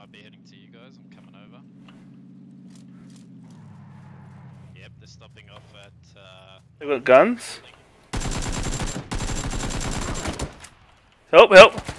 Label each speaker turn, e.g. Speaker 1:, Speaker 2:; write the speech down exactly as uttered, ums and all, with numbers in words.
Speaker 1: might be heading to you guys. I'm coming over. Yep, they're stopping off at. Uh,
Speaker 2: They got guns. Help! Help!